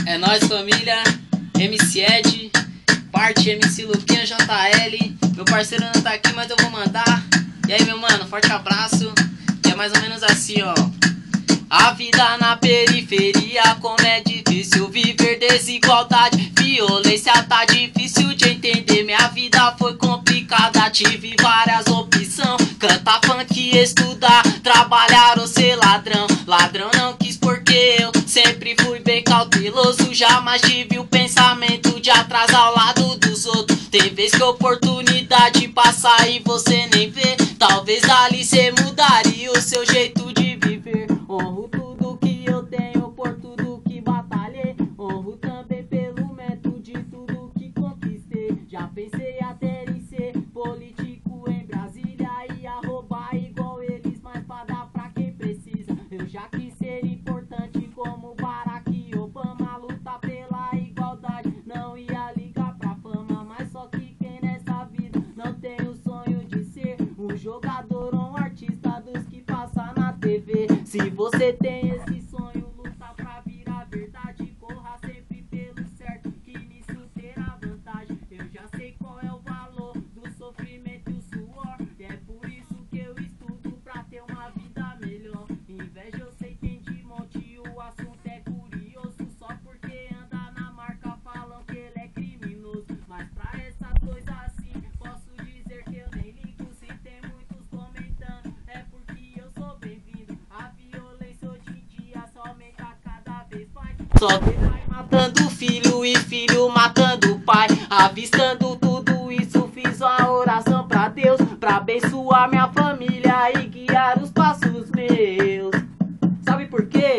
É nóis, família. MC Ed, parte MC Luquinha JL. Meu parceiro não tá aqui, mas eu vou mandar. E aí, meu mano, forte abraço. E é mais ou menos assim, ó. A vida na periferia, como é difícil viver desigualdade. Violência tá difícil de entender. Minha vida foi complicada, tive várias opções. Cantar funk, estudar, trabalhar ou ser ladrão. Ladrão não quis porque eu sempre fui bem cauteloso. Jamais tive o pensamento de atrasar ao lado dos outros. Tem vez que a oportunidade passa e você nem vê. Talvez dali cê mudaria o seu jeito de viver. Honro tudo que eu tenho por tudo que batalhei. Honro também pelo método de tudo que conquistei. Já pensei até em ser político em Brasília. Ia roubar igual eles, mas pra dar pra quem precisa. Eu já quis ser importante como Barack Obama. Lutar pela igualdade, não ia ligar pra fama. Mas só que quem nessa vida não tem o sonho de ser um jogador ou um artista dos que passa na TV. Se você tem esse sonho, luta pra virar verdade. Corra sempre pelo certo, que nisso terá vantagem. Eu já sei qual é o valor do sofrimento e o suor. E é por isso que eu estudo pra ter uma vida melhor. Inveja eu sei tem de monte, o assunto é curioso. Só porque anda na marca falam que ele é criminoso. Mas pra essas coisas assim, posso dizer que eu nem ligo. Se tem muitos comentando, é porque eu sou bem-vindo. A violência hoje em dia só aumenta cada vez mais. Só vê pai matando filho e filho matando pai. Avistando tudo isso, fiz uma oração pra Deus, pra abençoar minha família e guiar os passos meus. Sabe por quê?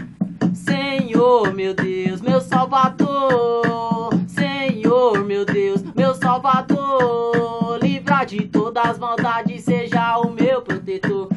Senhor, meu Deus, meu Salvador. Senhor, meu Deus, meu Salvador. Livra de todas as maldades, seja o meu protetor.